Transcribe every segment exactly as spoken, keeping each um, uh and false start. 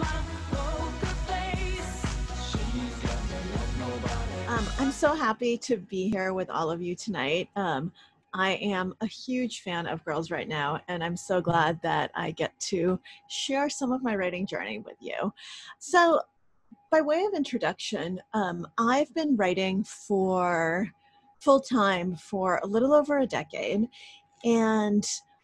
Um, I'm so happy to be here with all of you tonight. Um, I am a huge fan of Girls Right Now, and I'm so glad that I get to share some of my writing journey with you. So, by way of introduction, um, I've been writing for full time for a little over a decade, and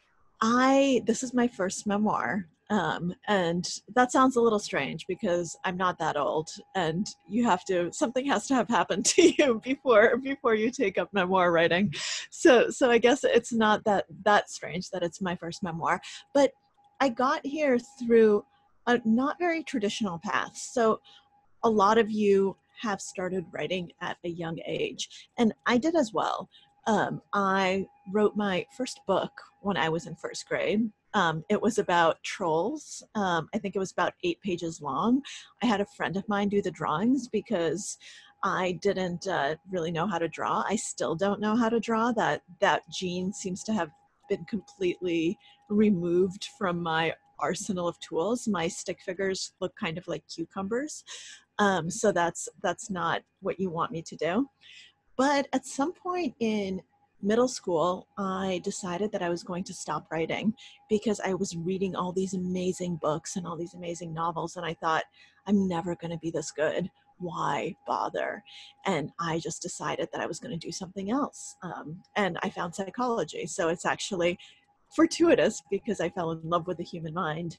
I this is my first memoir. Um, and that sounds a little strange because I'm not that old, and you have to something has to have happened to you before before you take up memoir writing. So so I guess it's not that that strange that it's my first memoir, but I got here through a not very traditional path. So a lot of you have started writing at a young age, and I did as well. Um, I wrote my first book when I was in first grade. Um, it was about trolls. Um, I think it was about eight pages long. I had a friend of mine do the drawings because I didn't uh, really know how to draw. I still don't know how to draw. That that gene seems to have been completely removed from my arsenal of tools. My stick figures look kind of like cucumbers. Um, so that's that's not what you want me to do. But at some point in middle school, I decided that I was going to stop writing because I was reading all these amazing books and all these amazing novels, and I thought, I'm never going to be this good. Why bother? And I just decided that I was going to do something else. Um, and I found psychology. So it's actually fortuitous because I fell in love with the human mind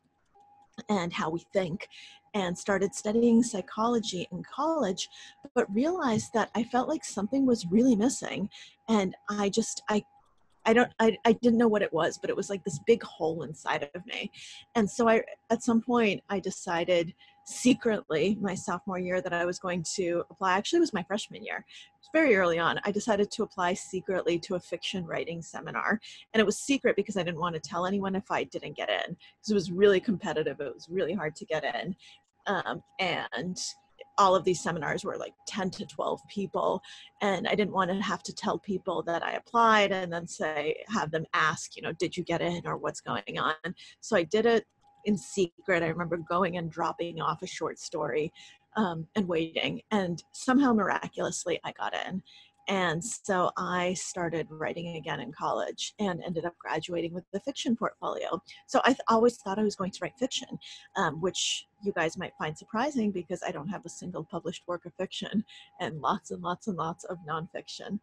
and how we think, and started studying psychology in college, but realized that I felt like something was really missing. And I just, I I don't, I, I didn't know what it was, but it was like this big hole inside of me. And so I, at some point I decided secretly my sophomore year that I was going to apply. Actually, it was my freshman year. It was very early on. I decided to apply secretly to a fiction writing seminar. And it was secret because I didn't want to tell anyone if I didn't get in, because it was really competitive. It was really hard to get in. Um, and all of these seminars were like ten to twelve people, and I didn't want to have to tell people that I applied and then say, have them ask, you know, did you get in or what's going on? So I did it in secret. I remember going and dropping off a short story um, and waiting, and somehow miraculously I got in. And so I started writing again in college and ended up graduating with the fiction portfolio. So I th- always thought I was going to write fiction, um, which you guys might find surprising because I don't have a single published work of fiction and lots and lots and lots of nonfiction.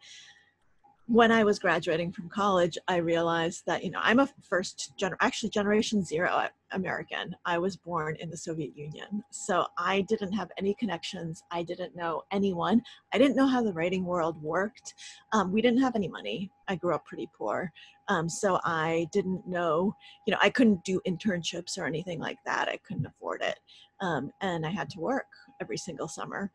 When I was graduating from college, I realized that, you know, I'm a first gen, actually generation zero American. I was born in the Soviet Union. So I didn't have any connections. I didn't know anyone. I didn't know how the writing world worked. Um, we didn't have any money. I grew up pretty poor. Um, so I didn't know, you know, I couldn't do internships or anything like that. I couldn't afford it. Um, and I had to work every single summer.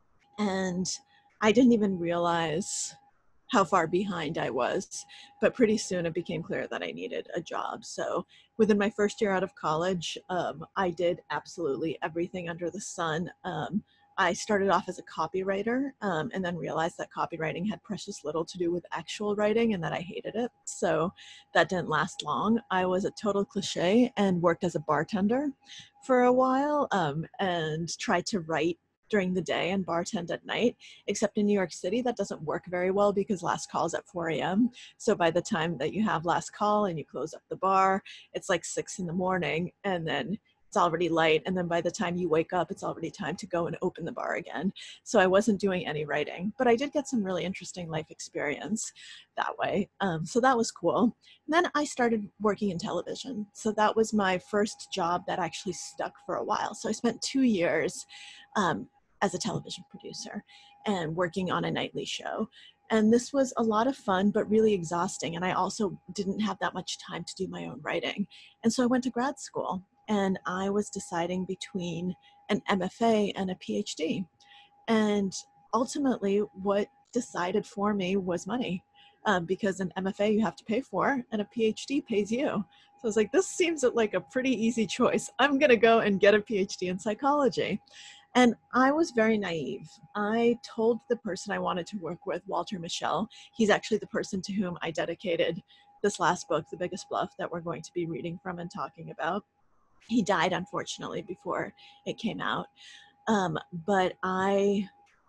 And I didn't even realize how far behind I was. But pretty soon it became clear that I needed a job. So within my first year out of college, um, I did absolutely everything under the sun. Um, I started off as a copywriter um, and then realized that copywriting had precious little to do with actual writing and that I hated it. So that didn't last long. I was a total cliche and worked as a bartender for a while um, and tried to write during the day and bartend at night, except in New York City, that doesn't work very well because last call is at four a.m. So by the time that you have last call and you close up the bar, it's like six in the morning, and then it's already light. And then by the time you wake up, it's already time to go and open the bar again. So I wasn't doing any writing, but I did get some really interesting life experience that way. Um, so that was cool. And then I started working in television. So that was my first job that actually stuck for a while. So I spent two years um, as a television producer and working on a nightly show. And this was a lot of fun, but really exhausting. And I also didn't have that much time to do my own writing. And so I went to grad school and I was deciding between an M F A and a P H D. And ultimately what decided for me was money, um, because an M F A you have to pay for and a P H D pays you. So I was like, this seems like a pretty easy choice. I'm gonna go and get a P H D in psychology. And I was very naive. I told the person I wanted to work with, Walter Michel, he's actually the person to whom I dedicated this last book, The Biggest Bluff, that we're going to be reading from and talking about. He died, unfortunately, before it came out. Um, but I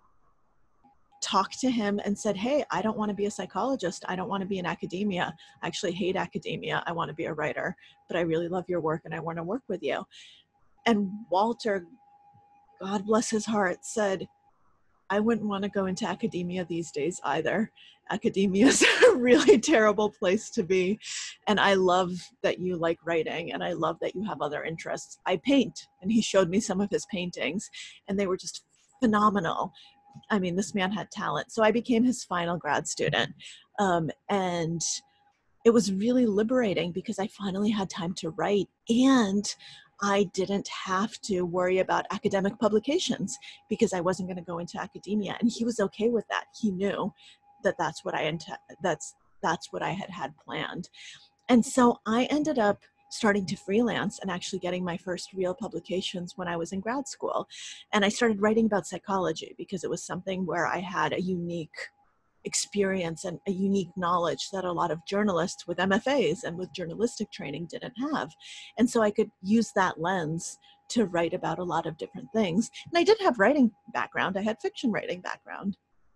talked to him and said, hey, I don't want to be a psychologist. I don't want to be in academia. I actually hate academia. I want to be a writer, but I really love your work and I want to work with you. And Walter, God bless his heart, said, I wouldn't want to go into academia these days either. Academia is a really terrible place to be. And I love that you like writing and I love that you have other interests. I paint, and he showed me some of his paintings and they were just phenomenal. I mean, this man had talent. So I became his final grad student. Um, and it was really liberating because I finally had time to write, and I didn't have to worry about academic publications because I wasn't going to go into academia. And he was okay with that. He knew that that's what I int- that's that's what I had had planned. And so I ended up starting to freelance and actually getting my first real publications when I was in grad school. And I started writing about psychology because it was something where I had a unique experience and a unique knowledge that a lot of journalists with M F As and with journalistic training didn't have. And so I could use that lens to write about a lot of different things. And I did have writing background. I had fiction writing background.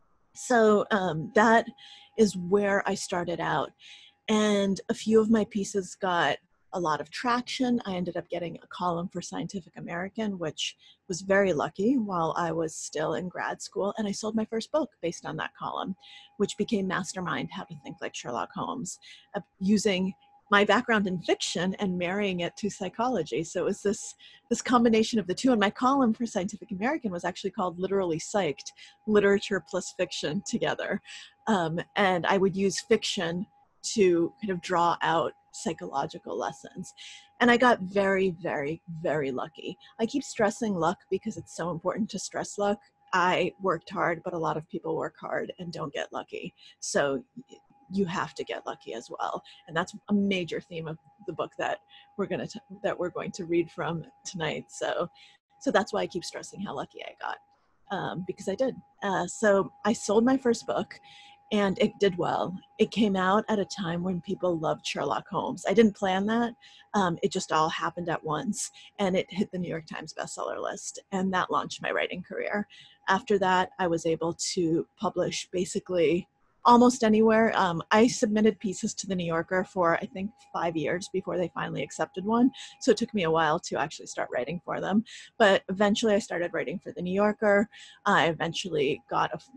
So um, that is where I started out. And a few of my pieces got a lot of traction. I ended up getting a column for Scientific American, which was very lucky while I was still in grad school. And I sold my first book based on that column, which became Mastermind, How to Think Like Sherlock Holmes, uh, using my background in fiction and marrying it to psychology. So it was this, this combination of the two. And my column for Scientific American was actually called Literally Psyched, Literature plus Fiction Together. Um, and I would use fiction to kind of draw out psychological lessons. And I got very, very, very lucky. I keep stressing luck because it's so important to stress luck. I worked hard, but a lot of people work hard and don't get lucky. So you have to get lucky as well. And that's a major theme of the book that we're going to that we're going to read from tonight. So so that's why I keep stressing how lucky I got, um, because I did. Uh, so I sold my first book. And it did well. It came out at a time when people loved Sherlock Holmes. I didn't plan that. Um, it just all happened at once. And it hit the New York Times bestseller list. And that launched my writing career. After that, I was able to publish basically almost anywhere. Um, I submitted pieces to the New Yorker for, I think, five years before they finally accepted one. So it took me a while to actually start writing for them. But eventually I started writing for the New Yorker. I eventually got a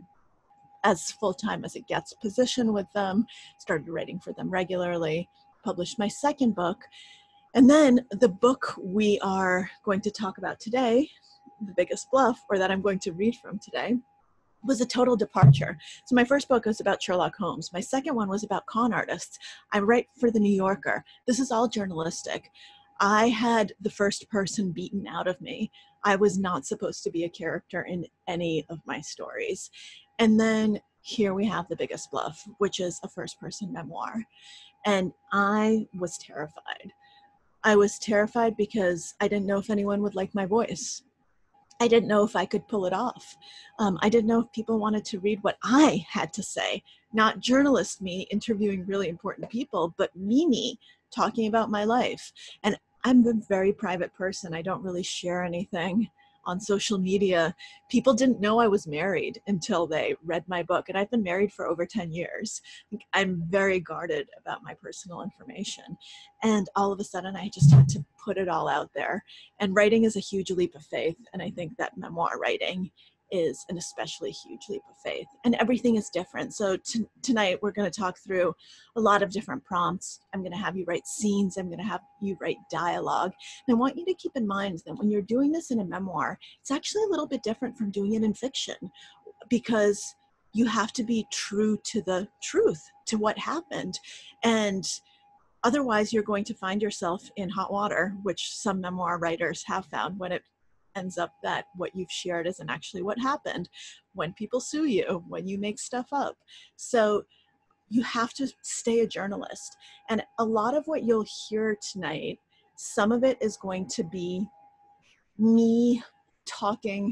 as full-time as it gets position with them, started writing for them regularly, published my second book. And then the book we are going to talk about today, The Biggest Bluff, or that I'm going to read from today, was a total departure. So my first book was about Sherlock Holmes. My second one was about con artists. I write for the New Yorker. This is all journalistic. I had the first person beaten out of me. I was not supposed to be a character in any of my stories. And then here we have The Biggest Bluff, which is a first person memoir. And I was terrified. I was terrified because I didn't know if anyone would like my voice. I didn't know if I could pull it off. Um, I didn't know if people wanted to read what I had to say, not journalist me interviewing really important people, but me, me talking about my life. And I'm a very private person. I don't really share anything on social media. People didn't know I was married until they read my book. And I've been married for over ten years. I'm very guarded about my personal information. And all of a sudden I just had to put it all out there. And writing is a huge leap of faith. And I think that memoir writing is an especially huge leap of faith. And everything is different. So t- tonight we're going to talk through a lot of different prompts. I'm going to have you write scenes. I'm going to have you write dialogue. And I want you to keep in mind that when you're doing this in a memoir, it's actually a little bit different from doing it in fiction, because you have to be true to the truth, to what happened. And otherwise, you're going to find yourself in hot water, which some memoir writers have found when it ends up that what you've shared isn't actually what happened, when people sue you, when you make stuff up. So you have to stay a journalist. And a lot of what you'll hear tonight, some of it is going to be me talking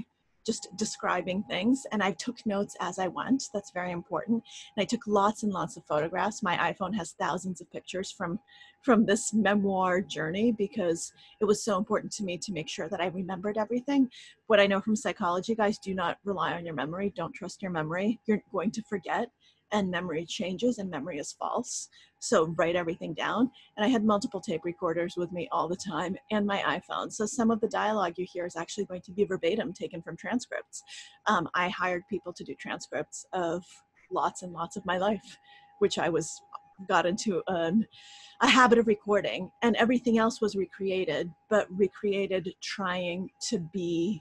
just describing things. And I took notes as I went. That's very important. And I took lots and lots of photographs. My iPhone has thousands of pictures from, from this memoir journey because it was so important to me to make sure that I remembered everything. What I know from psychology, guys, do not rely on your memory. Don't trust your memory. You're going to forget, and memory changes, and memory is false. So write everything down. And I had multiple tape recorders with me all the time and my iPhone. So some of the dialogue you hear is actually going to be verbatim taken from transcripts. Um, I hired people to do transcripts of lots and lots of my life, which I was got into an, a habit of recording, and everything else was recreated, but recreated trying to be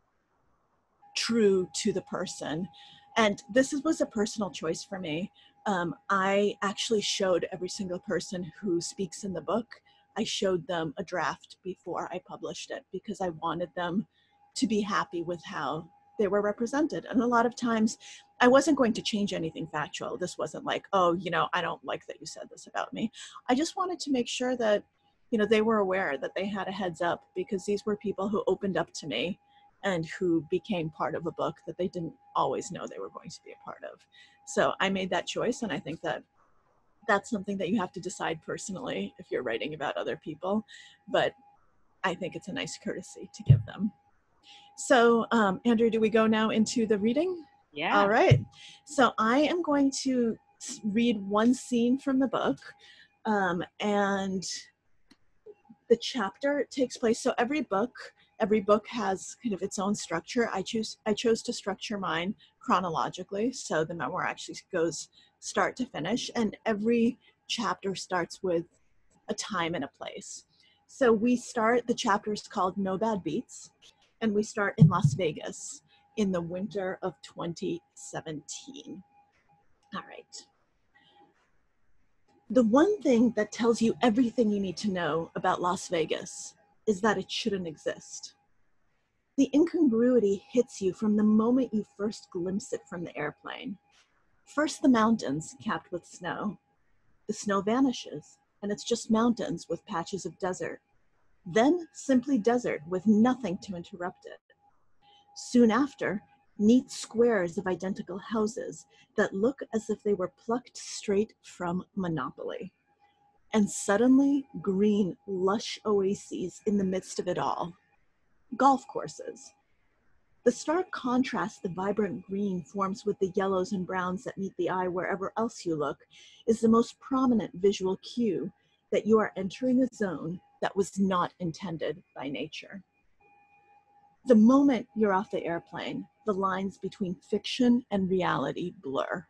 true to the person. And this was a personal choice for me. Um, I actually showed every single person who speaks in the book, I showed them a draft before I published it because I wanted them to be happy with how they were represented. And a lot of times I wasn't going to change anything factual. This wasn't like, oh, you know, I don't like that you said this about me. I just wanted to make sure that, you know, they were aware that they had a heads up, because these were people who opened up to me and who became part of a book that they didn't always know they were going to be a part of. So I made that choice, and I think that that's something that you have to decide personally if you're writing about other people, but I think it's a nice courtesy to give them. So um, Andrew, do we go now into the reading? Yeah. All right. So I am going to read one scene from the book, um, and the chapter takes place. So every book, every book has kind of its own structure. I choose, I chose to structure mine chronologically. So the memoir actually goes start to finish, and every chapter starts with a time and a place. So we start, the chapter is called No Bad Beats, and we start in Las Vegas in the winter of twenty seventeen. All right. The one thing that tells you everything you need to know about Las Vegas is that it shouldn't exist. The incongruity hits you from the moment you first glimpse it from the airplane. First, the mountains capped with snow. The snow vanishes, and it's just mountains with patches of desert. Then simply desert with nothing to interrupt it. Soon after, neat squares of identical houses that look as if they were plucked straight from Monopoly. And suddenly, green, lush oases in the midst of it all. Golf courses. The stark contrast the vibrant green forms with the yellows and browns that meet the eye wherever else you look is the most prominent visual cue that you are entering a zone that was not intended by nature. The moment you're off the airplane, the lines between fiction and reality blur.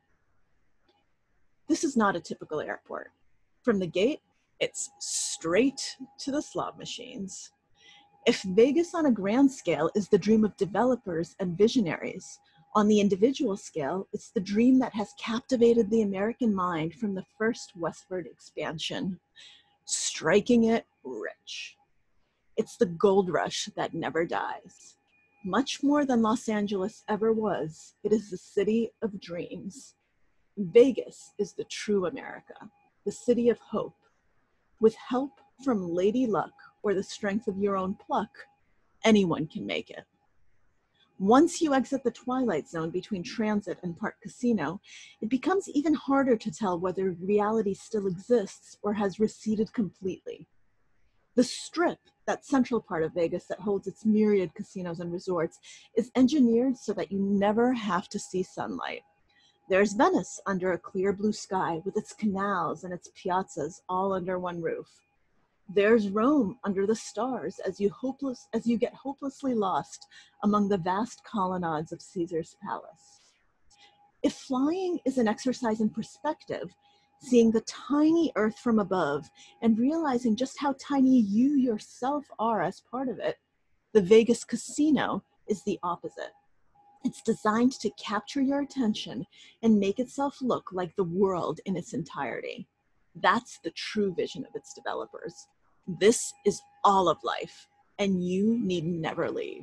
This is not a typical airport. From the gate, it's straight to the slot machines. If Vegas on a grand scale is the dream of developers and visionaries, on the individual scale, it's the dream that has captivated the American mind from the first westward expansion, striking it rich. It's the gold rush that never dies. Much more than Los Angeles ever was, it is the city of dreams. Vegas is the true America, the city of hope. With help from Lady Luck or the strength of your own pluck, anyone can make it. Once you exit the twilight zone between Transit and Park Casino, it becomes even harder to tell whether reality still exists or has receded completely. The Strip, that central part of Vegas that holds its myriad casinos and resorts, is engineered so that you never have to see sunlight. There's Venice under a clear blue sky with its canals and its piazzas all under one roof. There's Rome under the stars as you hopeless as you get hopelessly lost among the vast colonnades of Caesar's palace. If flying is an exercise in perspective, seeing the tiny earth from above and realizing just how tiny you yourself are as part of it, the Vegas casino is the opposite. It's designed to capture your attention and make itself look like the world in its entirety. That's the true vision of its developers. This is all of life, and you need never leave.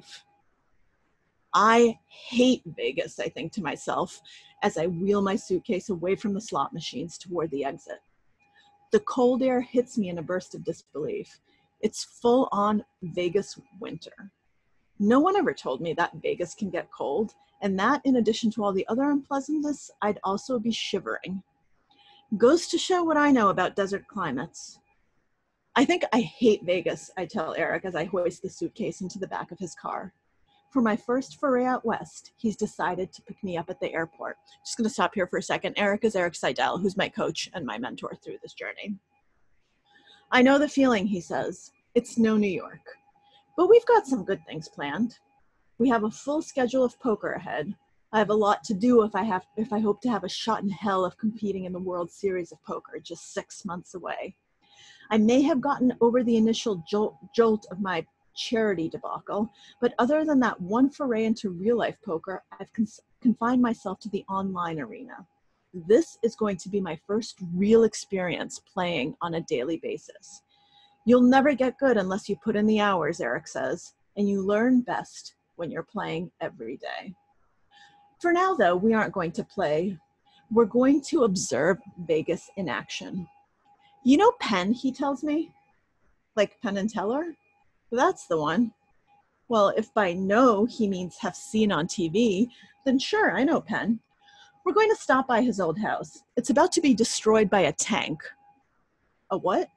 I hate Vegas, I think to myself, as I wheel my suitcase away from the slot machines toward the exit. The cold air hits me in a burst of disbelief. It's full-on Vegas winter. No one ever told me that Vegas can get cold, and that, in addition to all the other unpleasantness, I'd also be shivering. Goes to show what I know about desert climates. I think I hate Vegas, I tell Eric as I hoist the suitcase into the back of his car. For my first foray out west, he's decided to pick me up at the airport. Just going to stop here for a second. Eric is Eric Seidel, who's my coach and my mentor through this journey. I know the feeling, he says. It's no New York. But we've got some good things planned. We have a full schedule of poker ahead. I have a lot to do if I have if I hope to have a shot in hell of competing in the World Series of Poker just six months away. I may have gotten over the initial jolt, jolt of my charity debacle, but other than that one foray into real-life poker, I've cons- confined myself to the online arena. This is going to be my first real experience playing on a daily basis. You'll never get good unless you put in the hours, Eric says, and you learn best when you're playing every day. For now, though, we aren't going to play. We're going to observe Vegas in action. You know Penn, he tells me? Like Penn and Teller? That's the one. Well, if by know he means have seen on T V, then sure, I know Penn. We're going to stop by his old house. It's about to be destroyed by a tank. A what?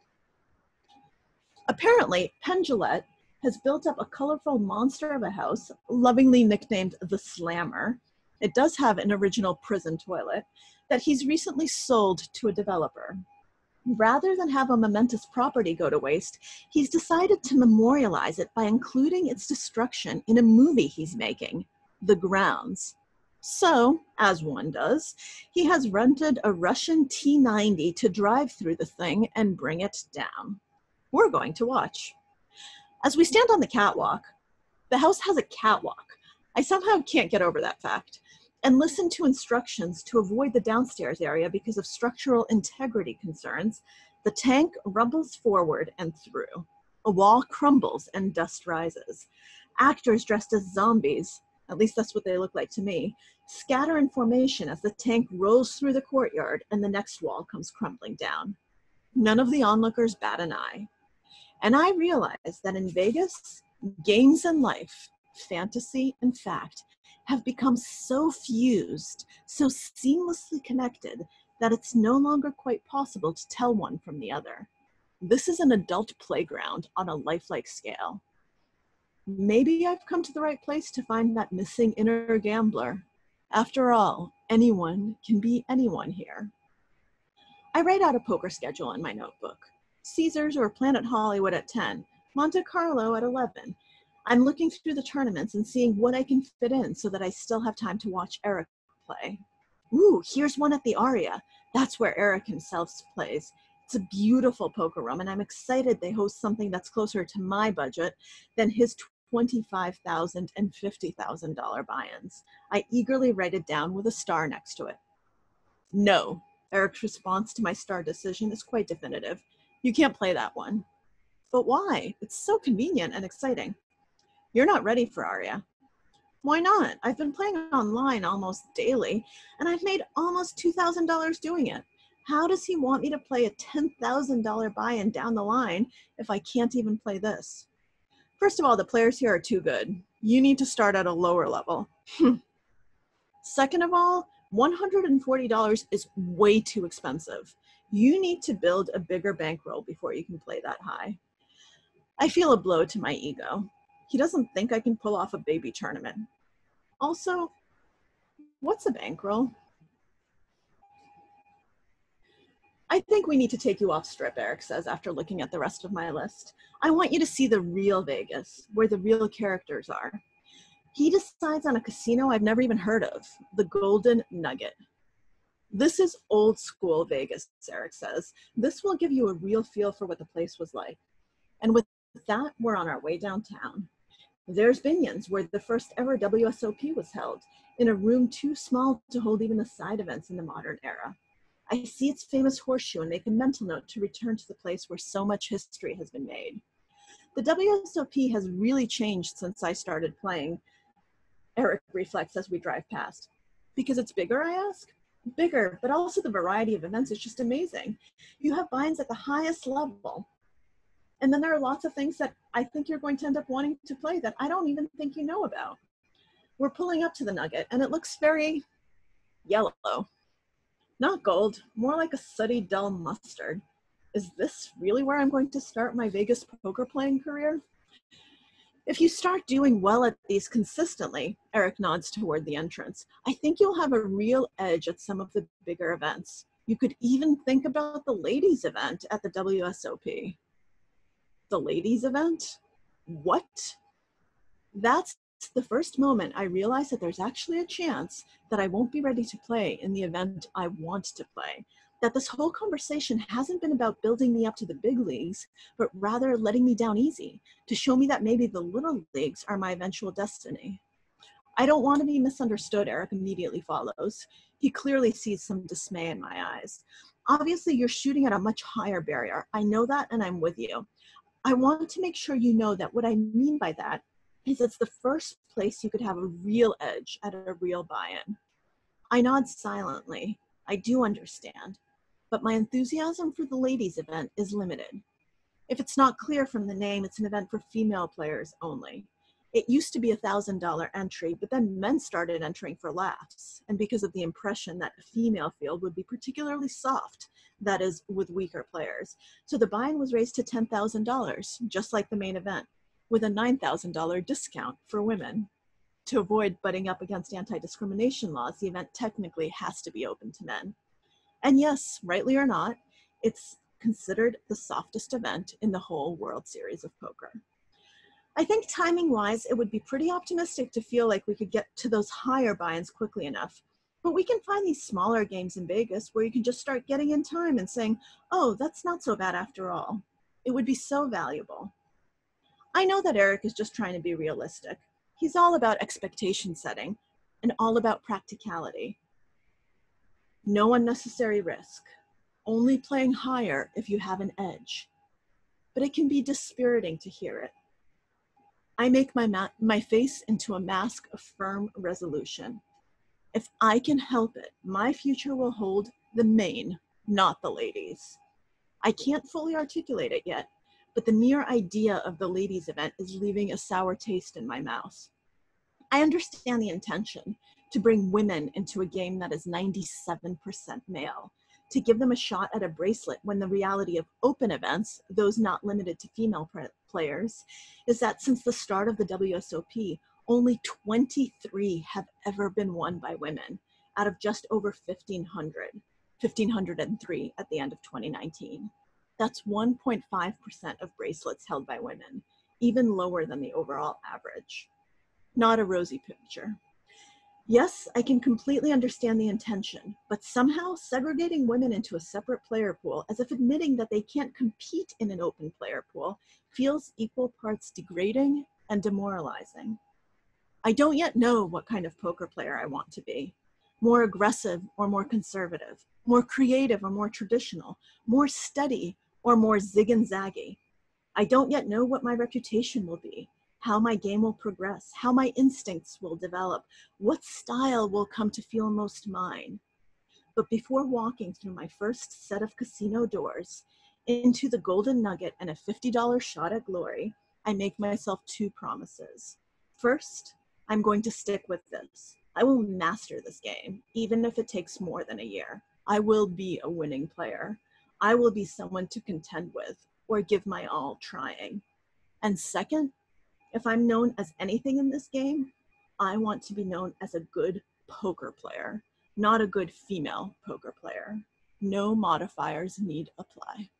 Apparently, Penn Jillette has built up a colorful monster of a house, lovingly nicknamed the Slammer. It does have an original prison toilet that he's recently sold to a developer. Rather than have a momentous property go to waste, he's decided to memorialize it by including its destruction in a movie he's making, The Grounds. So, as one does, he has rented a Russian T ninety to drive through the thing and bring it down. We're going to watch. As we stand on the catwalk, the house has a catwalk. I somehow can't get over that fact. And listen to instructions to avoid the downstairs area because of structural integrity concerns. The tank rumbles forward and through. A wall crumbles and dust rises. Actors dressed as zombies, at least that's what they look like to me, scatter in formation as the tank rolls through the courtyard and the next wall comes crumbling down. None of the onlookers bat an eye. And I realize that in Vegas, games and life, fantasy and fact, have become so fused, so seamlessly connected, that it's no longer quite possible to tell one from the other. This is an adult playground on a lifelike scale. Maybe I've come to the right place to find that missing inner gambler. After all, anyone can be anyone here. I write out a poker schedule in my notebook. Caesars or Planet Hollywood at ten, Monte Carlo at eleven. I'm looking through the tournaments and seeing what I can fit in so that I still have time to watch Eric play. Ooh, here's one at the Aria. That's where Eric himself plays. It's a beautiful poker room, and I'm excited they host something that's closer to my budget than his twenty-five thousand dollars and fifty thousand dollars buy-ins. I eagerly write it down with a star next to it. No, Eric's response to my star decision is quite definitive. You can't play that one. But why? It's so convenient and exciting. You're not ready for Aria. Why not? I've been playing online almost daily, and I've made almost two thousand dollars doing it. How does he want me to play a ten thousand dollars buy-in down the line if I can't even play this? First of all, the players here are too good. You need to start at a lower level. Second of all, one hundred forty dollars is way too expensive. You need to build a bigger bankroll before you can play that high. I feel a blow to my ego. He doesn't think I can pull off a baby tournament. Also, what's a bankroll? I think we need to take you off strip, Eric says after looking at the rest of my list. I want you to see the real Vegas, where the real characters are. He decides on a casino I've never even heard of, the Golden Nugget. This is old school Vegas, Eric says. This will give you a real feel for what the place was like. And with that, we're on our way downtown. There's Binion's, where the first ever W S O P was held, in a room too small to hold even the side events in the modern era. I see its famous horseshoe and make a mental note to return to the place where so much history has been made. The W S O P has really changed since I started playing, Eric reflects as we drive past. Because it's bigger, I ask? Bigger, but also the variety of events is just amazing. You have buy-ins at the highest level. And then there are lots of things that I think you're going to end up wanting to play that I don't even think you know about. We're pulling up to the nugget and it looks very yellow. Not gold, more like a sooty, dull mustard. Is this really where I'm going to start my Vegas poker playing career? If you start doing well at these consistently, Eric nods toward the entrance, I think you'll have a real edge at some of the bigger events. You could even think about the ladies event at the W S O P. The ladies event? What? That's the first moment I realize that there's actually a chance that I won't be ready to play in the event I want to play. That this whole conversation hasn't been about building me up to the big leagues, but rather letting me down easy to show me that maybe the little leagues are my eventual destiny. I don't want to be misunderstood, Eric immediately follows. He clearly sees some dismay in my eyes. Obviously, you're shooting at a much higher barrier. I know that, and I'm with you. I want to make sure you know that what I mean by that is it's the first place you could have a real edge at a real buy-in. I nod silently. I do understand, but my enthusiasm for the ladies event is limited. If it's not clear from the name, it's an event for female players only. It used to be a one thousand dollar entry, but then men started entering for laughs, and because of the impression that a female field would be particularly soft, that is, with weaker players. So the buy-in was raised to ten thousand dollars, just like the main event, with a nine thousand dollar discount for women. To avoid butting up against anti-discrimination laws, the event technically has to be open to men. And yes, rightly or not, it's considered the softest event in the whole World Series of Poker. I think timing-wise, it would be pretty optimistic to feel like we could get to those higher buy-ins quickly enough. But we can find these smaller games in Vegas where you can just start getting in time and saying, oh, that's not so bad after all. It would be so valuable. I know that Eric is just trying to be realistic. He's all about expectation setting and all about practicality. No unnecessary risk, only playing higher if you have an edge. But it can be dispiriting to hear it. I make my, ma- my face into a mask of firm resolution. If I can help it, my future will hold the main, not the ladies. I can't fully articulate it yet, but the mere idea of the ladies event is leaving a sour taste in my mouth. I understand the intention to bring women into a game that is ninety-seven percent male, to give them a shot at a bracelet when the reality of open events, those not limited to female players, is that since the start of the W S O P, only twenty-three have ever been won by women out of just over fifteen hundred, one thousand five hundred three at the end of twenty nineteen. That's one point five percent of bracelets held by women, even lower than the overall average. Not a rosy picture. Yes, I can completely understand the intention, but somehow segregating women into a separate player pool, as if admitting that they can't compete in an open player pool, feels equal parts degrading and demoralizing. I don't yet know what kind of poker player I want to be. More aggressive or more conservative, more creative or more traditional, more steady or more zig and zaggy. I don't yet know what my reputation will be, how my game will progress, how my instincts will develop, what style will come to feel most mine. But before walking through my first set of casino doors into the golden nugget and a fifty dollar shot at glory, I make myself two promises. First, I'm going to stick with this. I will master this game, even if it takes more than a year. I will be a winning player. I will be someone to contend with or give my all trying. And second, if I'm known as anything in this game, I want to be known as a good poker player, not a good female poker player. No modifiers need apply.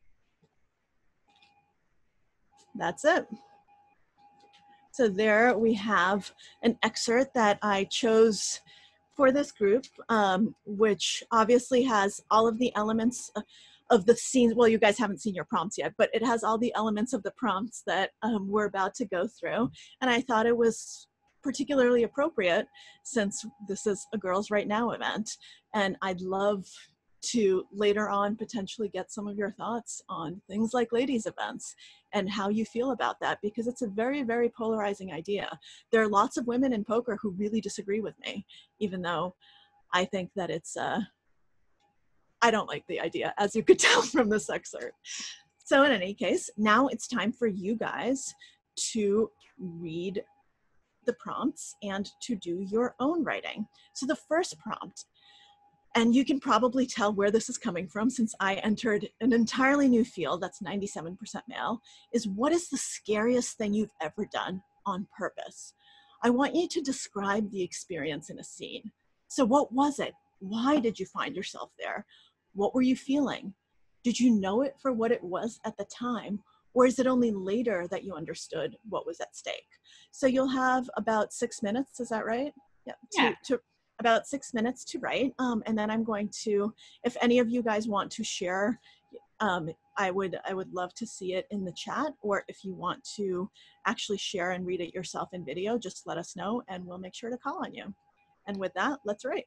That's it. So there we have an excerpt that I chose for this group, um, which obviously has all of the elements of the scenes. Well, you guys haven't seen your prompts yet, but it has all the elements of the prompts that um, we're about to go through. And I thought it was particularly appropriate since this is a Girls Right Now event. And I'd love to later on potentially get some of your thoughts on things like ladies events and how you feel about that, because it's a very, very polarizing idea. There are lots of women in poker who really disagree with me, even though I think that it's, uh, I don't like the idea, as you could tell from this excerpt. So in any case, now it's time for you guys to read the prompts and to do your own writing. So the first prompt, and you can probably tell where this is coming from since I entered an entirely new field that's ninety-seven percent male, is what is the scariest thing you've ever done on purpose? I want you to describe the experience in a scene. So what was it? Why did you find yourself there? What were you feeling? Did you know it for what it was at the time? Or is it only later that you understood what was at stake? So you'll have about six minutes, is that right? Yeah, to, Yeah. to about six minutes to write. Um, and then I'm going to, if any of you guys want to share, um, I would I would love to see it in the chat, or if you want to actually share and read it yourself in video, just let us know and we'll make sure to call on you. And with that, let's write.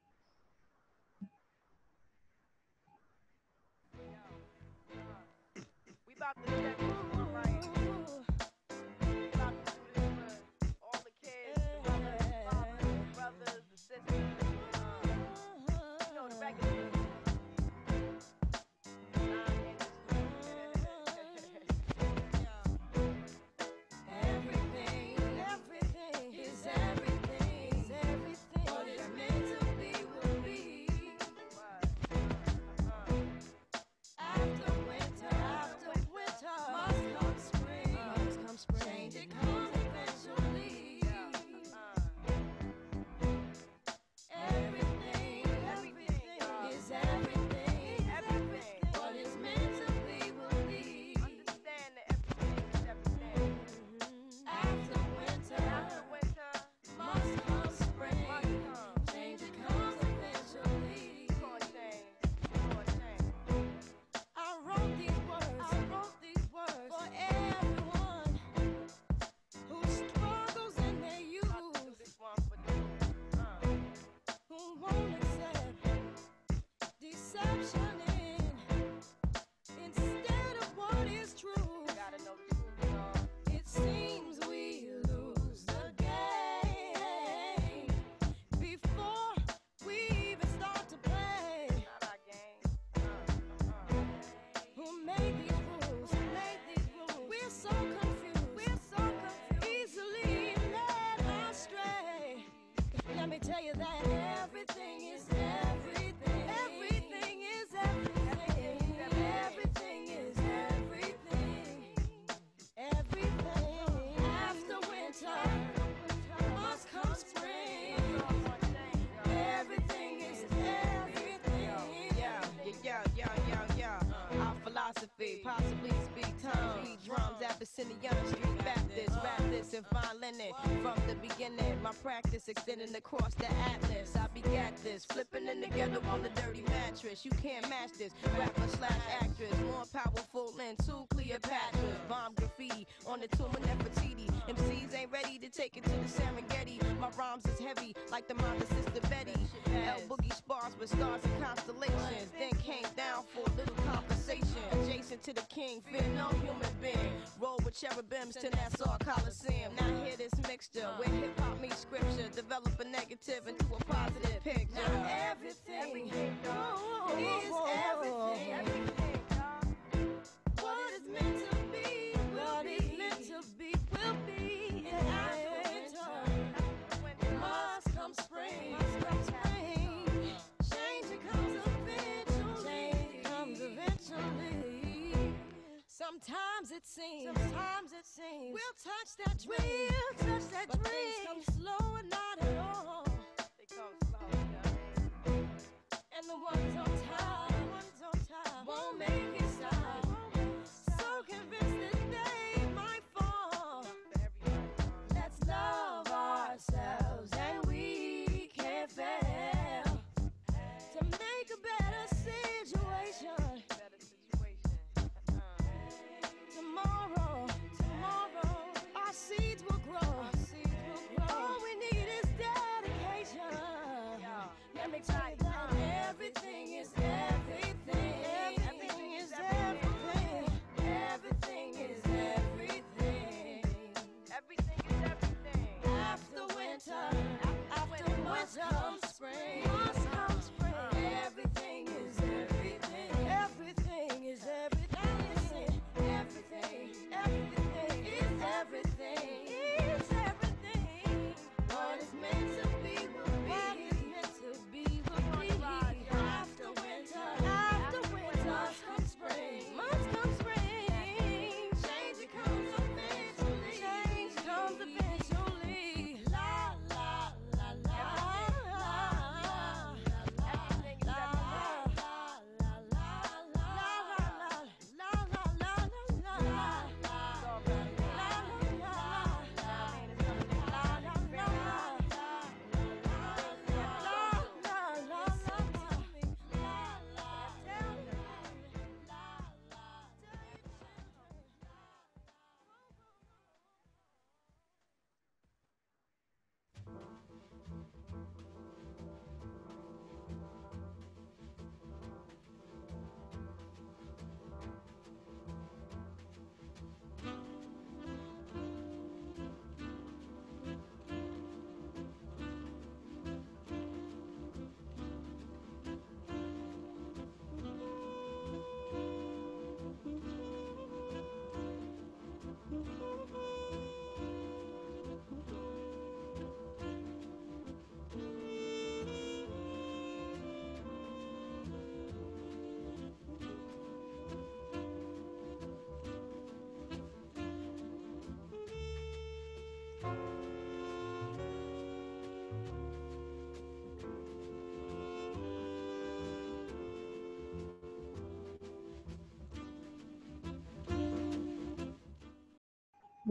We about to check this one right. We about to do this for all the kids, the mothers, the fathers, the brothers, the sisters. Uh, you know, the regular people. Everything, everything is everything, is everything. What is meant to be will be. After winter, after winter, must come spring. Must come spring. Change it comes eventually. Everything, everything is everything, everything. What is meant to be will be. Understand that everything is everything. After winter, After winter, must come spring. must come. Change it comes eventually. It's gonna change. It's gonna change. I wrote these words, I wrote these words for everyone who struggles in their About to do youth, this one for you. Uh. who won't accept deception in instead of what is true. Gotta know the truth, y'all. It seems we lose the game before we even start to play. Not our game. Uh, uh. Who made these rules? Who made these rules? We're so confused. We're so confused. Easily led astray. Let me tell you that everything is everything. Everything is everything. Everything is everything. Everything. After winter must come spring. Everything is everything. Yeah, yeah, yeah, yeah, yeah. Our philosophy, possibly speak tongues, beat drums, Abyssinian Street Baptist, Baptist and fine linen. From the beginning, my practice extending across the atlas. I begat this, flipping in together on the dirty mattress. You can't match this, rapper slash actress, more powerful than two Cleopatras. Bomb graffiti on the tomb of Nefertiti. M Cs ain't ready to take it to the Serengeti. My rhymes is heavy like the mother sister Betty. L Boogie spars with stars and constellations. Then came down for a little conversation. Adjacent to the king, fear no human being. Roll with cherubims to Nassau Coliseum. Now hear this mixture where hip hop meets scripture. Develop a negative into a positive picture. Now everything is everything. Everything, y'all. What is meant to be, what is meant to be, will be. And after winter must come spring. Must come spring. Change it comes eventually. Change it comes eventually. Sometimes it seems, sometimes it seems we'll touch that dream, we'll touch that but dream. Things come slow and not at all. They come slow, y'all. And the ones on top, the ones on top won't make it stop. So convinced that they might fall. Let's love ourselves and we can fail to make a better situation. Better situation. Uh. Tomorrow, tomorrow, our seeds will grow. Our seeds will grow.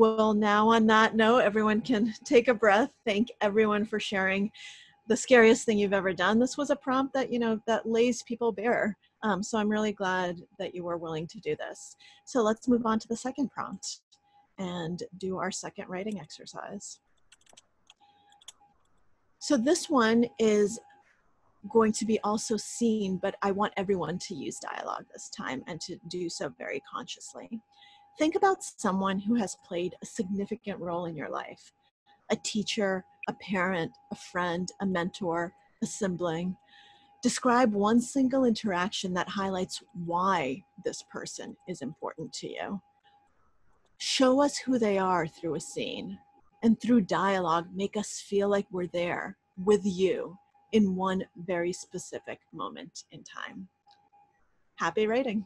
Well, now on that note, everyone can take a breath. Thank everyone for sharing the scariest thing you've ever done. This was a prompt that, you know, that lays people bare. Um, so I'm really glad that you were willing to do this. So let's move on to the second prompt and do our second writing exercise. So this one is going to be also seen, but I want everyone to use dialogue this time and to do so very consciously. Think about someone who has played a significant role in your life. A teacher, a parent, a friend, a mentor, a sibling. Describe one single interaction that highlights why this person is important to you. Show us who they are through a scene, and through dialogue, make us feel like we're there with you in one very specific moment in time. Happy writing.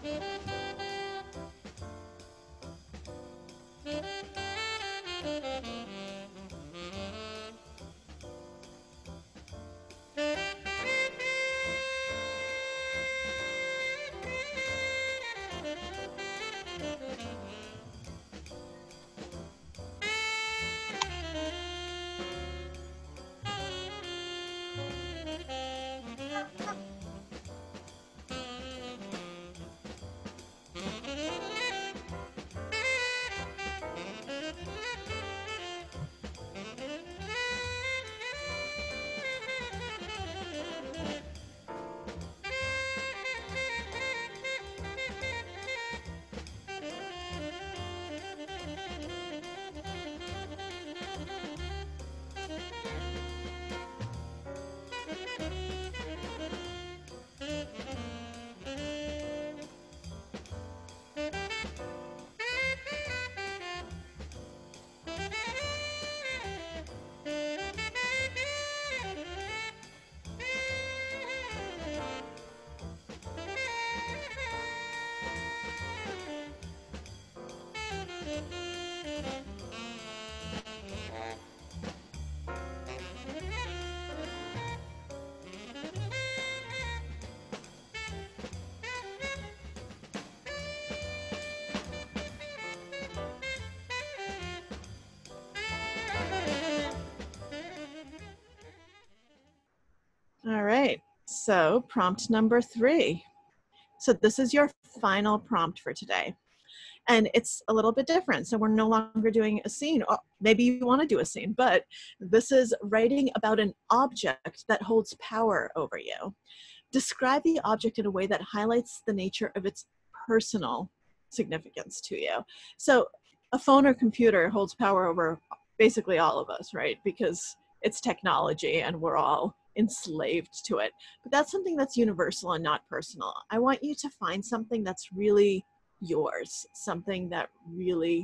All right, so prompt number three. So this is your final prompt for today. And it's a little bit different. So we're no longer doing a scene. Or maybe you want to do a scene, but this is writing about an object that holds power over you. Describe the object in a way that highlights the nature of its personal significance to you. So a phone or computer holds power over basically all of us, right? Because it's technology and we're all enslaved to it. But that's something that's universal and not personal. I want you to find something that's really yours, something that really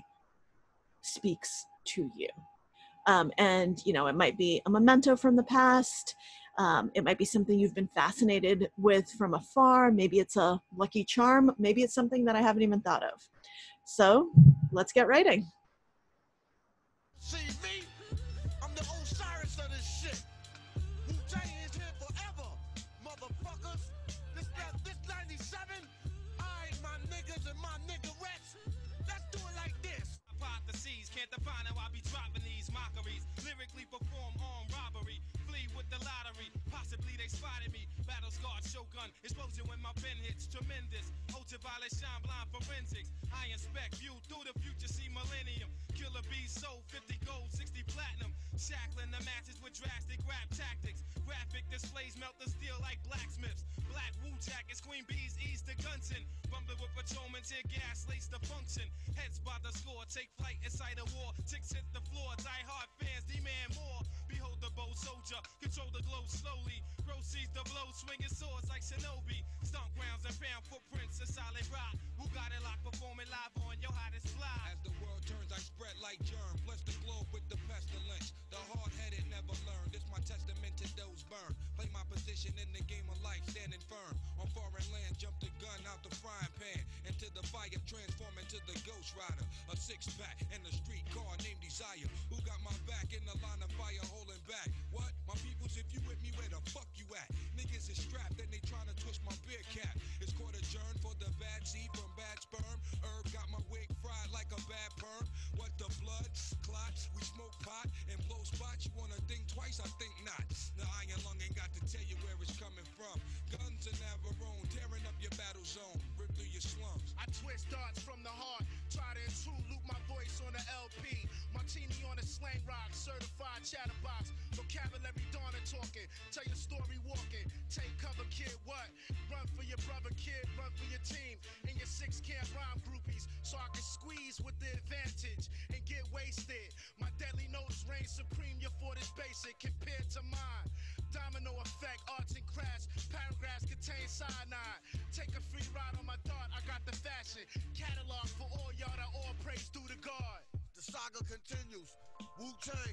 speaks to you. Um, and, you know, it might be a memento from the past. Um, it might be something you've been fascinated with from afar. Maybe it's a lucky charm. Maybe it's something that I haven't even thought of. So let's get writing. See me? I'm the Osiris of this shit. Wu-Tang is here forever, motherfuckers. This, this ninety-seven, I, my niggas and my niggerettes, let's do it like this. Hypotheses can't define how I be dropping these mockeries. Lyrically perform armed robbery, flee with the lottery. Possibly they spotted me. Battle scarred shogun, explosion when my pen hits tremendous. Ultraviolet shine blind forensics. I inspect view through the future, see millennium. Killer bees sold fifty gold, sixty platinum. Shackling the masses with drastic rap tactics. Graphic displays melt the steel like blacksmiths. Black Wu jackets, queen bees ease the gunson. Bumping with patrolmen, tear gas, lace the function. Heads by the score, take flight inside a war. Ticks hit the floor, die hard fans demand more. Behold the bold soldier, control the glow slowly. Proceeds the blow, swinging swords like shinobi. Stomp grounds and found footprints, a solid rock. Who got it locked, performing live on your hottest fly. As the world turns, I spread like germ. Bless the globe with the pestilence. The hard-headed never learn. This my testament to those burned. Play my position in the game of life, standing firm. On foreign land, jump the gun out the frying pan. Into the fire, transform into the ghost rider. A six-pack and a street car named Desire. Who got my back in the line of fire, holding back? What? My peoples, if you with me, where the fuck you at? Niggas is strapped and they trying to twist my beer cap. It's court adjourned for the bad seed from bad sperm. Herb got my wig fried like a bad perm. What the blood? Clots, we smoke pot and blow spots. You wanna think twice? I think not. The iron lung ain't got to tell you where it's coming from. Guns and Navarone, tearing up your battle zone. Rip through your slums. I twist darts from the heart. Try to intrude, loop my voice on the L P. Martini on a slang rock, certified chatterbox. Vocabulary Donna talking, tell your story walking. Take cover, kid, what? Run for your brother, kid, run for your team. And your six can't rhyme groupies, so I can squeeze with the advantage and get wasted. My deadly notes reign supreme, your fort is basic compared to mine. Domino effect, arts and crafts, paragraphs contain cyanide. Take a free ride on my dart, I got the fashion. Catalog for all y'all that all praise due to God. The saga continues. Wu-Tang,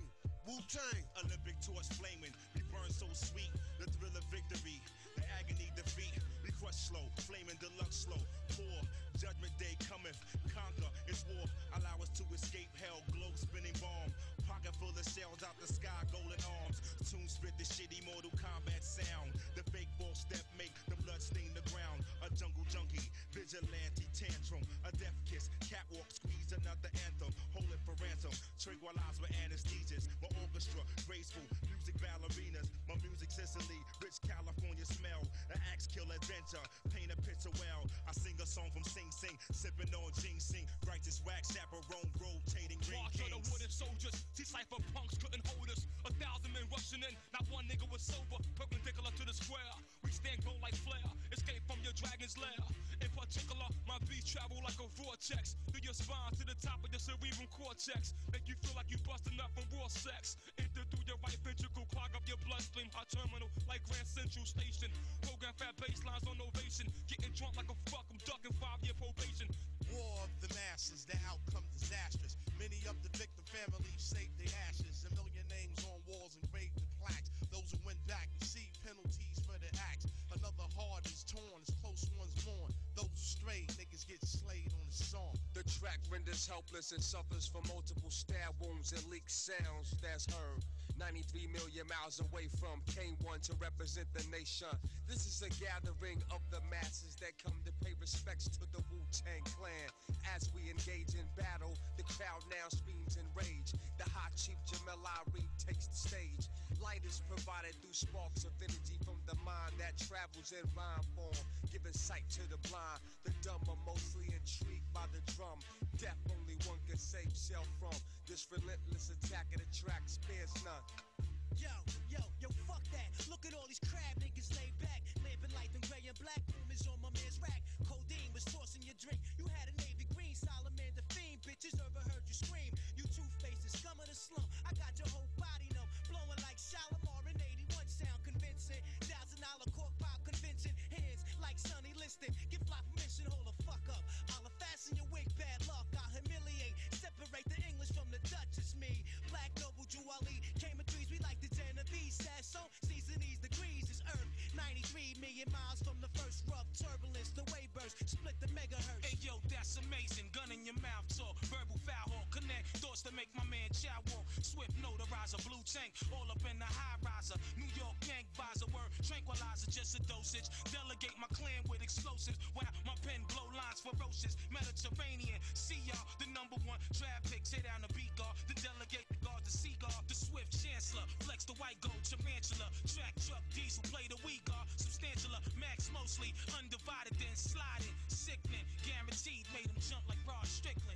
Wu-Tang. Olympic torch flaming, we burn so sweet. The thrill of victory, the agony defeat. We crush slow, flaming deluxe slow. Poor, judgment day cometh, conquer, it's war. Allow us to escape hell, globe spinning bomb. Pocket full of shells out the sky, golden arms. Tune spit the shitty Mortal Kombat sound. The fake false step make the blood stain the ground. A jungle junkie, vigilante tantrum. A death kiss, catwalk squeeze another anthem. Hold it for ransom, tranquilize with anesthesias. My orchestra, graceful, music ballerinas. My music Sicily, rich California smell. An axe kill adventure, paint a picture well. I sing a song from Sing Sing, sipping on ginseng. Righteous wax, chaperone, rotating ring March of the kings. wooden soldiers, see cypher punks couldn't hold us. A thousand men rushing in, not one nigga was sober. Perpendicular to the square, we stand go like flare. Escape from your dragon's lair. In particular, my beats travel like a vortex through your spine to the top of your cerebral cortex. Make you feel like you busting up from raw sex. Enter through your right ventricle, clog up your bloodstream. Hot terminal like Grand Central Station. Program fat baselines on ovation. Getting drunk like a fuck, I'm ducking five-year probation. War of the masses, the outcome disastrous. Many of the victim families saved their ashes. A million names on walls engraved in plaques. Those who went back received penalties for their acts. Another heart is torn as close ones mourn. Those stray niggas get slayed on the song. The track renders helpless and suffers from multiple stab wounds and leaked sounds that's heard. ninety-three million miles away from K one to represent the nation. This is a gathering of the masses that come to pay respects to the Wu-Tang Clan. As we engage in battle, the crowd now screams in rage. The hot chief Jamel Ari takes the stage. Light is provided through sparks of energy from the mind that travels in rhyme form, giving sight to the blind. The dumb are mostly intrigued by the drum. Death only one can save self from. This relentless attack of the track spares none. Yo, yo, yo, fuck that. Look at all these crab niggas laid back. Lamping light and gray and black. Boom is on my man's rack. Codeine was tossing your drink. You had a navy green, salamander fiend. Bitches overheard you scream. You two-faced scum of the slum. I got your whole body numb. Blowing like Shalimar in eighty-one sound convincing. Thousand dollar cork pop convincing. Hands like Sonny Liston. Give fly permission, hold the fuck up. I'll fasten your wig, bad luck. I'll humiliate. Separate the English from the Dutch. It's me. Black noble Juwali. Came in threes. We like the Genovese. Says so. Season these degrees is Earth. ninety-three million miles from the first rough turbulence. The wave burst. Split the megahertz. Hey yo, that's amazing. Gun in your mouth talk. Verbal foul hawk. Connect thoughts to make my man chow walk. Swift notarizer. Blue tank. All up in the high riser. New York gang visor. Word tranquilizer. Just a dosage. Delegate my clan with explosives. Wow, my pen blow lines ferocious. Mediterranean. See y'all. The number one draft pick. Tear down the beat guard. The delegate. The guard. The seagull. The swift chancellor. Flex the white gold. Tarantula. Track truck. Diesel. Play the weak guard. Substantial. Max mostly. Undivided then sliding. Sickening. Guaranteed. Made him jump like Rod Strickland.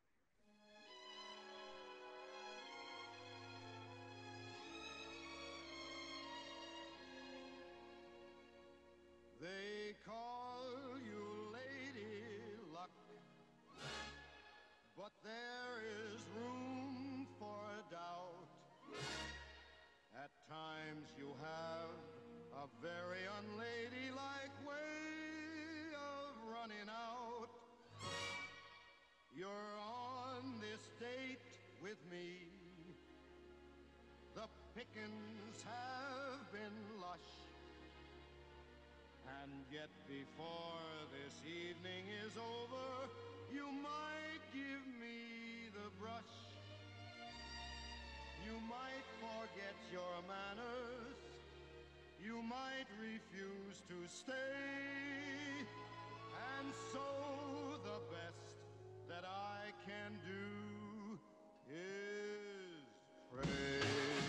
They call you Lady Luck, but there is room for doubt. At times you have a very unladylike way of running out. You're on this date with me. The pickings have been lush. And yet before this evening is over, you might give me the brush. You might forget your manners. You might refuse to stay. And so the best that I can do is pray.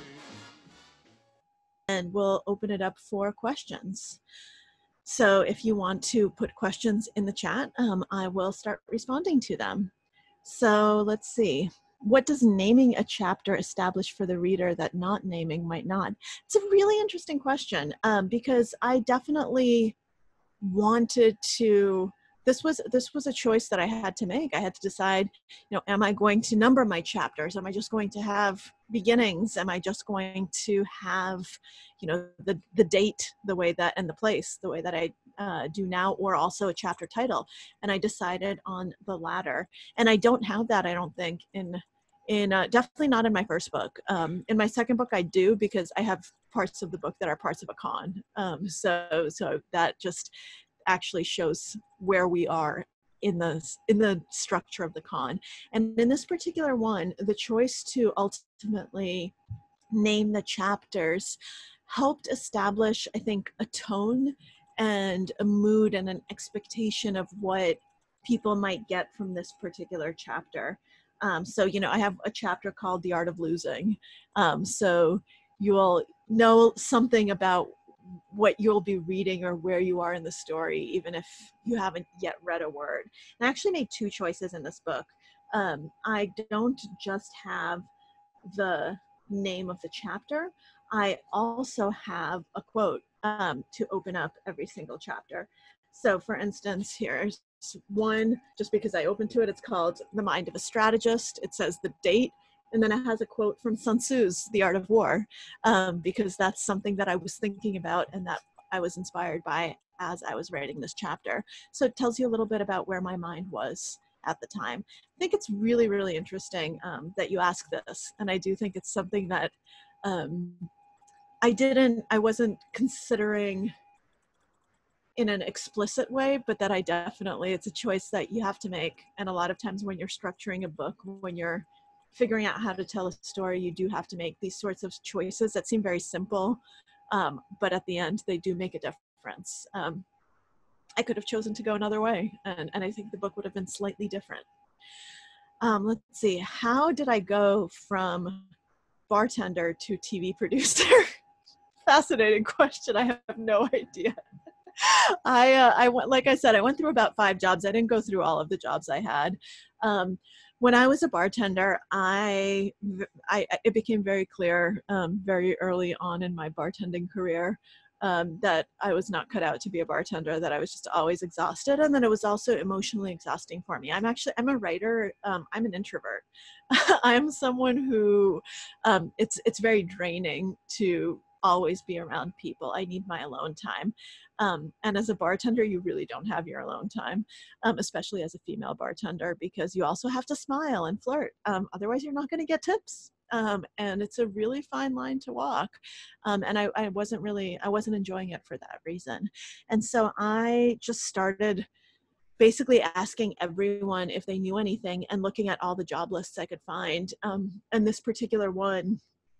And we'll open it up for questions. So if you want to put questions in the chat, um, I will start responding to them. So let's see. What does naming a chapter establish for the reader that not naming might not? It's a really interesting question um, because I definitely wanted to, this was, this was a choice that I had to make. I had to decide, you know, am I going to number my chapters? Am I just going to have beginnings? Am I just going to have, you know, the, the date, the way that, and the place, the way that I uh, do now, or also a chapter title? And I decided on the latter. And I don't have that, I don't think, in in uh, definitely not in my first book. Um, in my second book, I do, because I have parts of the book that are parts of a con. Um, so so that just actually shows where we are in the in the structure of the con. And in this particular one, the choice to ultimately name the chapters helped establish, I think, a tone and a mood and an expectation of what people might get from this particular chapter. Um, so, you know, I have a chapter called The Art of Losing. Um, so you'll know something about what you'll be reading or where you are in the story, even if you haven't yet read a word. And I actually made two choices in this book. Um, I don't just have the name of the chapter, I also have a quote um, to open up every single chapter. So for instance, here's one, just because I opened to it, it's called The Mind of a Strategist. It says the date, and then it has a quote from Sun Tzu's The Art of War, um, because that's something that I was thinking about and that I was inspired by as I was writing this chapter. So it tells you a little bit about where my mind was at the time. I think it's really, really interesting um, that you ask this. And I do think it's something that um, I didn't, I wasn't considering in an explicit way, but that I definitely, it's a choice that you have to make. And a lot of times when you're structuring a book, when you're figuring out how to tell a story, you do have to make these sorts of choices that seem very simple, um, but at the end, they do make a difference. Um, I could have chosen to go another way, and, and I think the book would have been slightly different. Um, let's see, how did I go from bartender to T V producer? Fascinating question. I have no idea. I, uh, I went, like I said, I went through about five jobs. I didn't go through all of the jobs I had. Um, when I was a bartender, I, I it became very clear um, very early on in my bartending career um, that I was not cut out to be a bartender, that I was just always exhausted. And then it was also emotionally exhausting for me. I'm actually, I'm a writer. Um, I'm an introvert. I'm someone who, um, it's, it's very draining to always be around people. I need my alone time. Um, and as a bartender, you really don't have your alone time, um, especially as a female bartender, because you also have to smile and flirt. Um, otherwise, you're not going to get tips. Um, and it's a really fine line to walk. Um, and I, I wasn't really, I wasn't enjoying it for that reason. And so I just started basically asking everyone if they knew anything and looking at all the job lists I could find. Um, and this particular one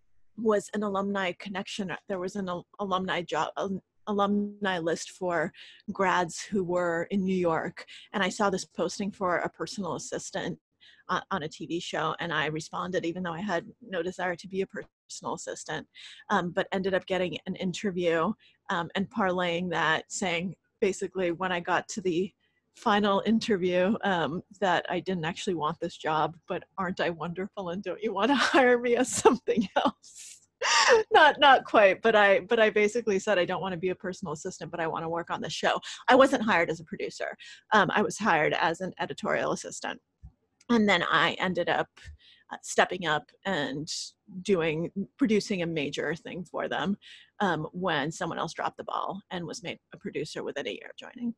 was an alumni connection. There was an al- alumni job, um, alumni list for grads who were in New York. And I saw this posting for a personal assistant uh, on a T V show. And I responded, even though I had no desire to be a personal assistant, um, but ended up getting an interview um, and parlaying that, saying basically when I got to the final interview um, that I didn't actually want this job, but aren't I wonderful and don't you want to hire me as something else? not not quite, but I but I basically said I don't want to be a personal assistant, but I want to work on the show. I wasn't hired as a producer. Um, I was hired as an editorial assistant. And then I ended up uh, stepping up and doing, producing a major thing for them um, when someone else dropped the ball and was made a producer within a year of joining.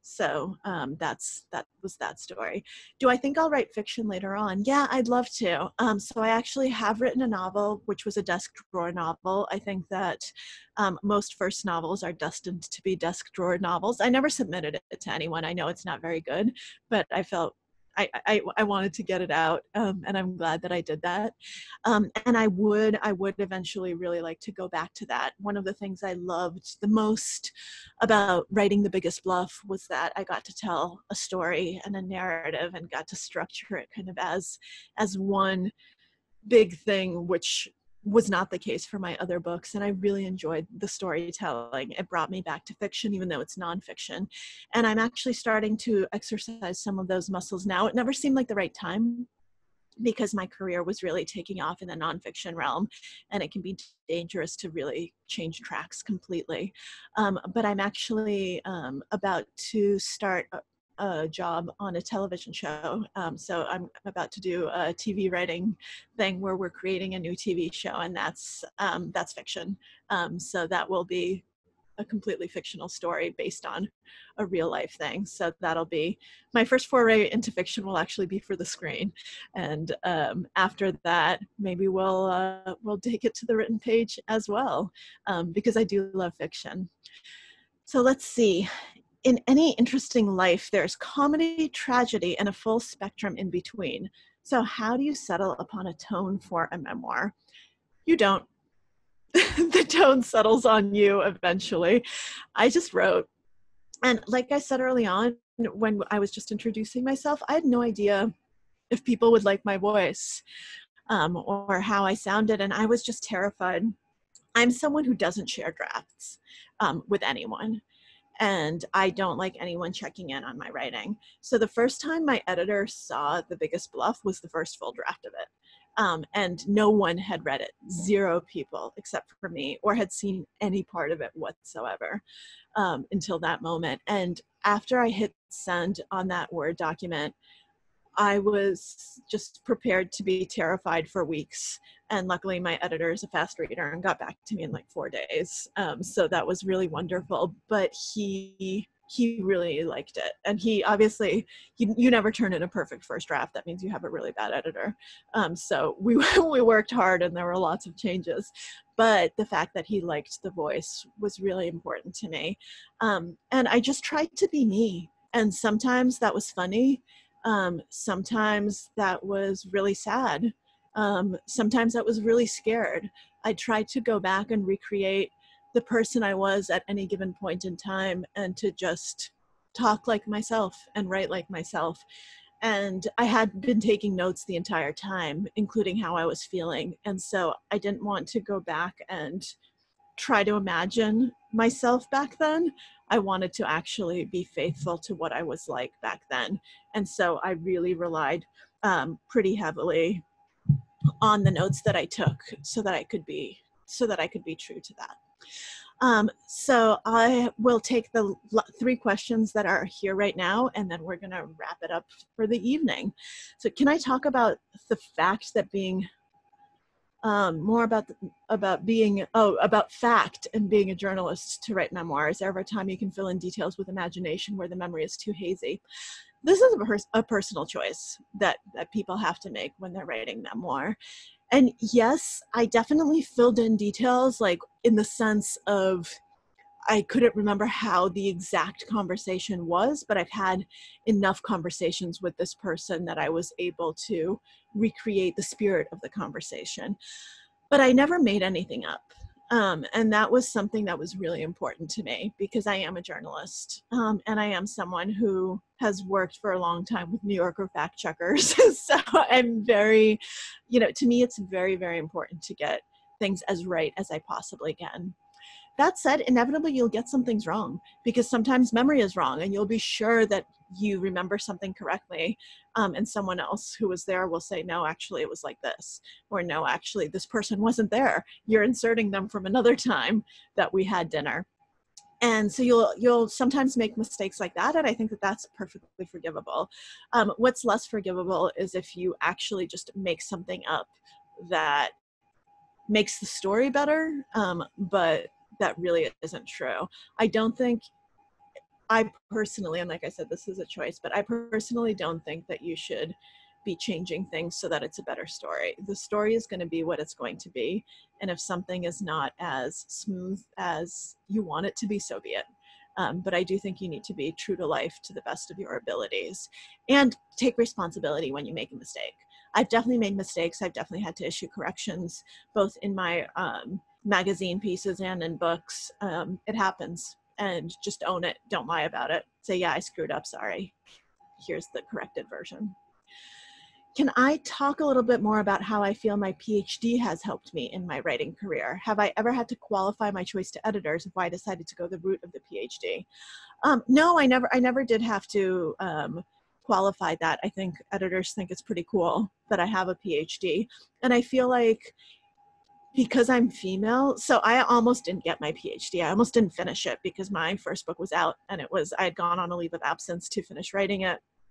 So um, that's, that was that story. Do I think I'll write fiction later on? Yeah, I'd love to. Um, so I actually have written a novel, which was a desk drawer novel. I think that um, most first novels are destined to be desk drawer novels. I never submitted it to anyone. I know it's not very good, but I felt I, I, I wanted to get it out, um, and I'm glad that I did that. Um, and I would, I would eventually really like to go back to that. One of the things I loved the most about writing The Biggest Bluff was that I got to tell a story and a narrative and got to structure it kind of as, as one big thing, which was not the case for my other books. And I really enjoyed the storytelling. It brought me back to fiction, even though it's nonfiction. And I'm actually starting to exercise some of those muscles now. It never seemed like the right time because my career was really taking off in the nonfiction realm, and it can be dangerous to really change tracks completely. Um, but I'm actually um, about to start a, a job on a television show. Um, so I'm about to do a T V writing thing where we're creating a new T V show, and that's um, that's fiction. Um, so that will be a completely fictional story based on a real life thing. So that'll be my first foray into fiction, will actually be for the screen. And um, after that, maybe we'll, uh, we'll take it to the written page as well, um, because I do love fiction. So let's see. In any interesting life, there's comedy, tragedy, and a full spectrum in between. So how do you settle upon a tone for a memoir? You don't. The tone settles on you eventually. I just wrote. And like I said early on, when I was just introducing myself, I had no idea if people would like my voice, um, or how I sounded. And I was just terrified. I'm someone who doesn't share drafts um, with anyone. And I don't like anyone checking in on my writing. So the first time my editor saw The Biggest Bluff was the first full draft of it. Um, and no one had read it, zero people except for me, or had seen any part of it whatsoever um, until that moment. And after I hit send on that Word document, I was just prepared to be terrified for weeks. And luckily my editor is a fast reader and got back to me in like four days. Um, so that was really wonderful, but he, he really liked it. And he obviously, you, you never turn in a perfect first draft. That means you have a really bad editor. Um, so we, we worked hard and there were lots of changes, but the fact that he liked the voice was really important to me. Um, and I just tried to be me. And sometimes that was funny. Um, sometimes that was really sad. Um, sometimes that was really scared. I tried to go back and recreate the person I was at any given point in time and to just talk like myself and write like myself. And I had been taking notes the entire time, including how I was feeling. And so I didn't want to go back and try to imagine myself back then. I wanted to actually be faithful to what I was like back then. And so I really relied um, pretty heavily on the notes that I took so that I could be, so that I could be true to that. Um, so I will take the three questions that are here right now, and then we're gonna wrap it up for the evening. So can I talk about the fact that being Um, more about the, about being, oh, about fact and being a journalist to write memoirs. Every time you can fill in details with imagination where the memory is too hazy. This is a, pers a personal choice that, that people have to make when they're writing memoir. And yes, I definitely filled in details, like in the sense of, I couldn't remember how the exact conversation was, but I've had enough conversations with this person that I was able to recreate the spirit of the conversation. But I never made anything up. Um, and that was something that was really important to me because I am a journalist um, and I am someone who has worked for a long time with New Yorker fact checkers. So I'm very, you know, to me, it's very, very important to get things as right as I possibly can. That said, inevitably you'll get some things wrong because sometimes memory is wrong and you'll be sure that you remember something correctly. Um, and someone else who was there will say, no, actually it was like this, or no, actually this person wasn't there. You're inserting them from another time that we had dinner. And so you'll, you'll sometimes make mistakes like that. And I think that that's perfectly forgivable. Um, what's less forgivable is if you actually just make something up that makes the story better, um, but that really isn't true. I don't think, I personally, and like I said, this is a choice, but I personally don't think that you should be changing things so that it's a better story. The story is going to be what it's going to be. And if something is not as smooth as you want it to be, so be it. Um, but I do think you need to be true to life to the best of your abilities and take responsibility when you make a mistake. I've definitely made mistakes. I've definitely had to issue corrections, both in my um, magazine pieces and in books. Um, it happens, and just own it. Don't lie about it. Say, yeah, I screwed up, sorry. Here's the corrected version. Can I talk a little bit more about how I feel my PhD has helped me in my writing career? Have I ever had to qualify my choice to editors if I decided to go the route of the PhD? Um, no, I never, I never did have to um, qualify that. I think editors think it's pretty cool that I have a PhD. And I feel like because I'm female, so I almost didn't get my PhD. I almost didn't finish it because my first book was out and it was, I had gone on a leave of absence to finish writing it.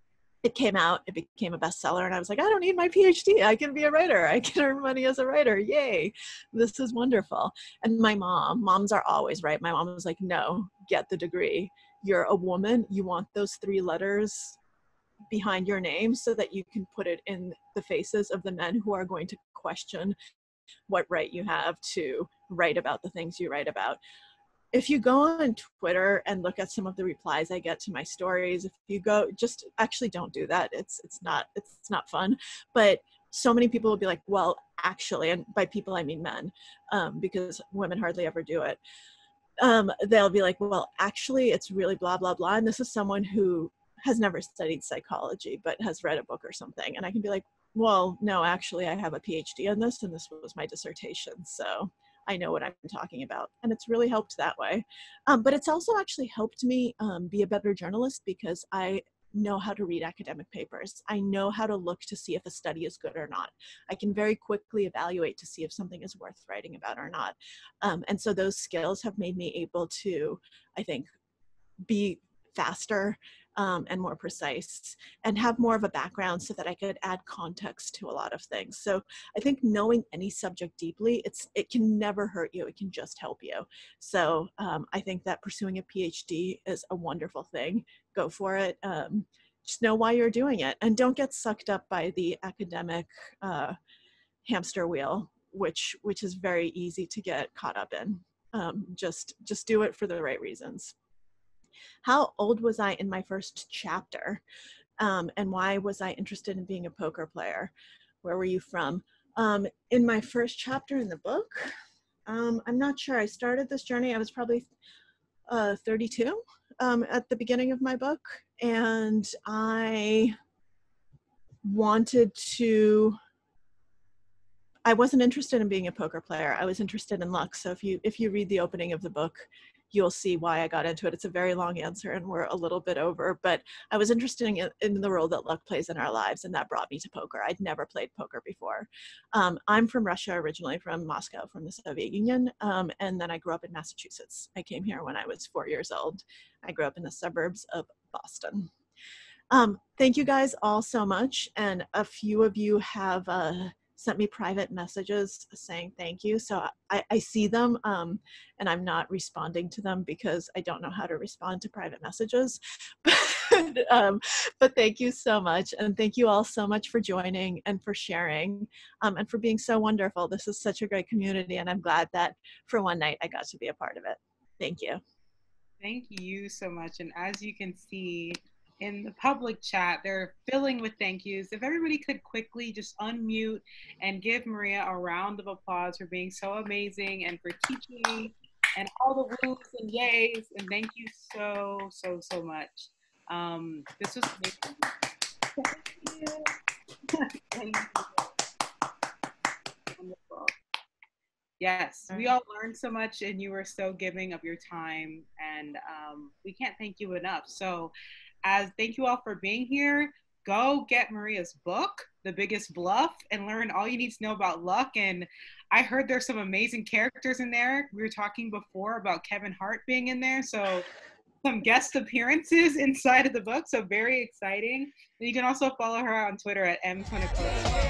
it came out, it became a bestseller, and I was like, I don't need my PhD. I can be a writer. I can earn money as a writer. Yay. This is wonderful. And my mom, moms are always right. My mom was like, no, get the degree. You're a woman. You want those three letters behind your name so that you can put it in the faces of the men who are going to question what right you have to write about the things you write about. If you go on Twitter and look at some of the replies I get to my stories, if you go, just actually don't do that. It's it's not it's not fun. But so many people will be like, well, actually, and by people I mean men, um, because women hardly ever do it. Um, they'll be like, well, actually, it's really blah blah blah, and this is someone who has never studied psychology but has read a book or something, and I can be like, well, no, actually, I have a PhD on this, and this was my dissertation, so I know what I'm talking about. And it's really helped that way. Um, but it's also actually helped me um, be a better journalist because I know how to read academic papers. I know how to look to see if a study is good or not. I can very quickly evaluate to see if something is worth writing about or not. Um, and so those skills have made me able to, I think, be faster um, and more precise and have more of a background so that I could add context to a lot of things. So I think knowing any subject deeply, it's it can never hurt you. It can just help you. So um, I think that pursuing a PhD is a wonderful thing. Go for it. Um, just know why you're doing it and don't get sucked up by the academic uh, hamster wheel, which which is very easy to get caught up in. Um, just just do it for the right reasons. How old was I in my first chapter? Um, and why was I interested in being a poker player? Where were you from? Um, in my first chapter in the book, um, I'm not sure. I started this journey, I was probably uh, thirty-two um, at the beginning of my book. And I wanted to, I wasn't interested in being a poker player. I was interested in luck. So if you, if you read the opening of the book, you'll see why I got into it. It's a very long answer and we're a little bit over, but I was interested in, in the role that luck plays in our lives, and that brought me to poker. I'd never played poker before. Um, I'm from Russia originally, from Moscow, from the Soviet Union, um, and then I grew up in Massachusetts. I came here when I was four years old. I grew up in the suburbs of Boston. Um, thank you guys all so much, and a few of you have uh, sent me private messages saying thank you. So I, I see them um, and I'm not responding to them because I don't know how to respond to private messages. but, um, but thank you so much. And thank you all so much for joining and for sharing um, and for being so wonderful. This is such a great community and I'm glad that for one night I got to be a part of it. Thank you. Thank you so much. And as you can see, in the public chat, they're filling with thank yous. If everybody could quickly just unmute and give Maria a round of applause for being so amazing and for teaching and all the woos and yays. And thank you so, so, so much. Um, this was amazing. Thank you. Thank you. Wonderful. Yes, we all learned so much and you were so giving of your time, and um, we can't thank you enough. So as thank you all for being here, go get Maria's book, The Biggest Bluff, and learn all you need to know about luck. And I heard there's some amazing characters in there. We were talking before about Kevin Hart being in there. So some guest appearances inside of the book. So very exciting. And you can also follow her on Twitter at M Konnikova.